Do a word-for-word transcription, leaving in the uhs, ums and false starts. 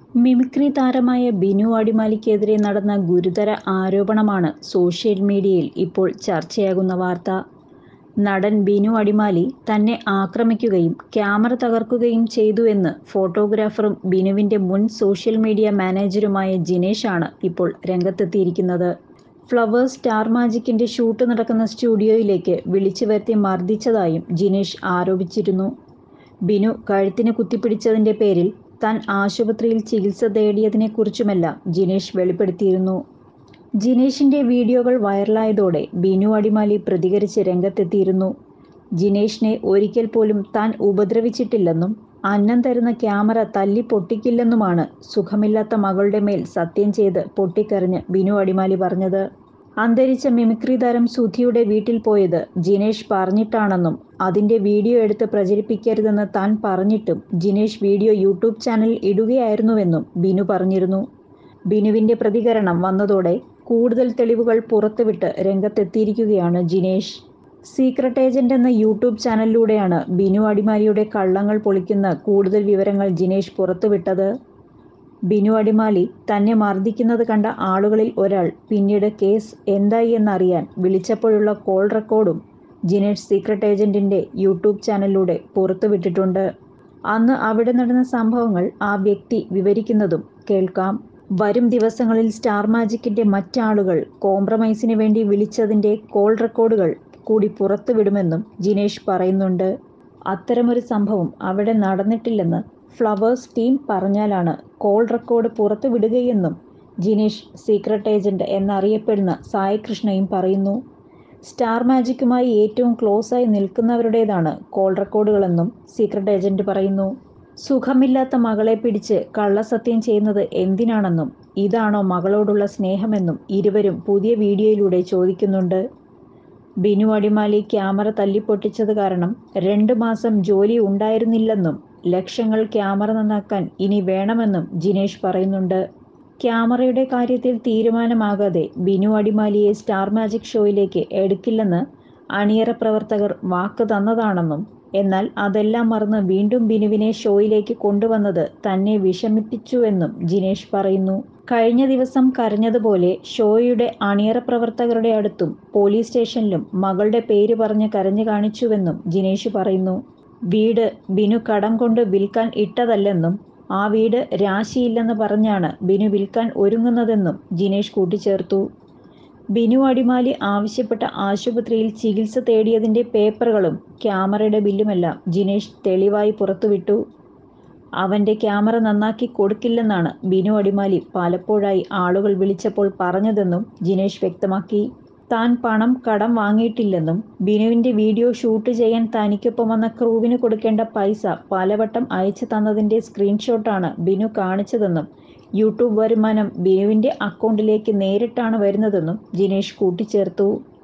Mimicry താരമായ ബിനു അടിമാലിക്കെതിരെ നടന്ന ഗുരുതര ആരോപണമാണ് സോഷ്യൽ മീഡിയയിൽ ഇപ്പോൾ ചർച്ചയാകുന്ന വാർത്ത. നടൻ ബിനു അടിമാലി തന്നെ ആക്രമിക്കുകയും ക്യാമറ തകർക്കുകയും ചെയ്തുവെന്ന് ഫോട്ടോഗ്രാഫറും ബിനുവിന്റെ മുൻ സോഷ്യൽ മീഡിയ മാനേജരുമായ ജിനേഷ് ആണ് ഇപ്പോൾ രംഗത്തെത്തിയിരിക്കുന്നത്. ഫ്ലവേഴ്സ് സ്റ്റാർ മാജിക്കിന്റെ ഷൂട്ട് നടക്കുന്ന സ്റ്റുഡിയോയിലേക്ക് വിളിച്ചു വരുത്തി മർദ്ദിച്ചതായും ജിനേഷ് ആരോപിച്ചിരുന്നു. ബിനു കഴുത്തിന് കുത്തിപ്പിടിച്ചതിന്റെ പേരിൽ താൻ ആശുപത്രിയിൽ ചികിത്സ തേടിയതിനെക്കുറിച്ചുമെല്ലാം ജിനേഷ് വെളിപ്പെടുത്തിയിരുന്നു. ജിനേഷിന്റെ വീഡിയോകൾ വൈറലായതോടെ ബിനു അടിമാലി പ്രതികരിച്ച് രംഗത്തെത്തിയിരുന്നു. ജിനേഷിനെ ഒരിക്കൽ പോലും താൻ ഉപദ്രവിച്ചിട്ടില്ലെന്നും അന്നം തരുന്ന ക്യാമറ തല്ലി പൊട്ടിക്കില്ലെന്നുമാണ് സുഖമില്ലാത്ത മകളുടെ മേൽ സത്യം ചെയ്ത് പൊട്ടിക്കരഞ്ഞ് ബിനു അടിമാലി പറഞ്ഞത്. അന്തരിച്ച മിമിക്രി താരം സുധിയുടെ വീട്ടിൽ പോയത് ജിനേഷ് പറഞ്ഞിട്ടാണെന്നും അതിന്റെ വീഡിയോ എടുത്ത് പ്രചരിപ്പിക്കരുതെന്ന് താൻ പറഞ്ഞിട്ടും ജിനേഷ് വീഡിയോ യൂട്യൂബ് ചാനലിൽ ഇടുകയായിരുന്നുവെന്നും ബിനു പറഞ്ഞിരുന്നു. ബിനുവിന്റെ പ്രതികരണം വന്നതോടെ കൂടുതൽ തെളിവുകൾ പുറത്തുവിട്ട് രംഗത്തെത്തിയിരിക്കുകയാണ് ജിനേഷ്. സീക്രട്ട് ഏജന്റ് എന്ന യൂട്യൂബ് ചാനലിലൂടെയാണ് ബിനു അടിമാലിയുടെ കള്ളങ്ങൾ പൊളിക്കുന്ന കൂടുതൽ വിവരങ്ങൾ ജിനേഷ് പുറത്തുവിട്ടത്. ബിനു അടിമാലി തന്നെ മർദ്ദിക്കുന്നത് കണ്ട ആളുകളിൽ ഒരാൾ പിന്നീട് കേസ് എന്തായി എന്നറിയാൻ വിളിച്ചപ്പോഴുള്ള കോൾ റെക്കോർഡും ജിനേഷ് സീക്രട്ട് ഏജന്റിന്റെ യൂട്യൂബ് ചാനലിലൂടെ പുറത്തുവിട്ടിട്ടുണ്ട്. അന്ന് അവിടെ നടന്ന സംഭവങ്ങൾ ആ വ്യക്തി വിവരിക്കുന്നതും കേൾക്കാം. വരും ദിവസങ്ങളിൽ സ്റ്റാർ മാജിക്കിന്റെ മറ്റാളുകൾ കോംപ്രമൈസിന് വേണ്ടി വിളിച്ചതിന്റെ കോൾ റെക്കോർഡുകൾ കൂടി പുറത്തുവിടുമെന്നും ജിനേഷ് പറയുന്നുണ്ട്. അത്തരമൊരു സംഭവം അവിടെ നടന്നിട്ടില്ലെന്ന് ഫ്ലവേഴ്സ് ടീം പറഞ്ഞാലാണ് കോൾ റെക്കോർഡ് പുറത്തുവിടുകയെന്നും ജിനേഷ് സീക്രട്ട് ഏജന്റ് എന്നറിയപ്പെടുന്ന സായി കൃഷ്ണയും പറയുന്നു. സ്റ്റാർ മാജിക്കുമായി ഏറ്റവും ക്ലോസായി നിൽക്കുന്നവരുടേതാണ് കോൾ റെക്കോർഡുകളെന്നും സീക്രട്ട് ഏജന്റ് പറയുന്നു. സുഖമില്ലാത്ത മകളെ പിടിച്ച് കള്ളസത്യം ചെയ്യുന്നത് എന്തിനാണെന്നും ഇതാണോ മകളോടുള്ള സ്നേഹമെന്നും ഇരുവരും പുതിയ വീഡിയോയിലൂടെ ചോദിക്കുന്നുണ്ട്. ബിനു അടിമാലി ക്യാമറ തല്ലിപ്പൊട്ടിച്ചത് കാരണം രണ്ടു മാസം ജോലി ഉണ്ടായിരുന്നില്ലെന്നും ലക്ഷങ്ങൾ ക്യാമറ നന്നാക്കാൻ ഇനി വേണമെന്നും ജിനേഷ് പറയുന്നുണ്ട്. ക്യാമറയുടെ കാര്യത്തിൽ തീരുമാനമാകാതെ ബിനു അടിമാലിയെ സ്റ്റാർ മാജിക് ഷോയിലേക്ക് എടുക്കില്ലെന്ന് അണിയറ പ്രവർത്തകർ വാക്ക് തന്നതാണെന്നും എന്നാൽ അതെല്ലാം മറന്ന് വീണ്ടും ബിനുവിനെ ഷോയിലേക്ക് കൊണ്ടുവന്നത് തന്നെ വിഷമിപ്പിച്ചുവെന്നും ജിനേഷ് പറയുന്നു. കഴിഞ്ഞ ദിവസം കരഞ്ഞതുപോലെ ഷോയുടെ അണിയറ പ്രവർത്തകരുടെ അടുത്തും പോലീസ് സ്റ്റേഷനിലും മകളുടെ പേര് പറഞ്ഞ് കരഞ്ഞു കാണിച്ചുവെന്നും ജിനേഷ് പറയുന്നു. വീട് ബിനു കടം കൊണ്ട് വിൽക്കാൻ ഇട്ടതല്ലെന്നും ആ വീട് രാശിയില്ലെന്ന് പറഞ്ഞാണ് ബിനു വിൽക്കാൻ ഒരുങ്ങുന്നതെന്നും ജിനേഷ് കൂട്ടിച്ചേർത്തു. ബിനു അടിമാലി ആവശ്യപ്പെട്ട ആശുപത്രിയിൽ ചികിത്സ തേടിയതിന്റെ പേപ്പറുകളും ക്യാമറയുടെ ബില്ലുമെല്ലാം ജിനേഷ് തെളിവായി പുറത്തുവിട്ടു. അവന്റെ ക്യാമറ നന്നാക്കി കൊടുക്കില്ലെന്നാണ് ബിനു അടിമാലി പലപ്പോഴായി ആളുകൾ വിളിച്ചപ്പോൾ പറഞ്ഞതെന്നും ജിനേഷ് വ്യക്തമാക്കി. താൻ പണം കടം വാങ്ങിയിട്ടില്ലെന്നും ബിനുവിന്റെ വീഡിയോ ഷൂട്ട് ചെയ്യാൻ തനിക്കൊപ്പം വന്ന ക്രൂവിന് കൊടുക്കേണ്ട പൈസ പലവട്ടം അയച്ചു തന്നതിന്റെ സ്ക്രീൻഷോട്ടാണ് ബിനു കാണിച്ചതെന്നും യൂട്യൂബ് വരുമാനം ബിനുവിന്റെ അക്കൗണ്ടിലേക്ക് നേരിട്ടാണ് വരുന്നതെന്നും ജിനേഷ് കൂട്ടിച്ചേർത്തു.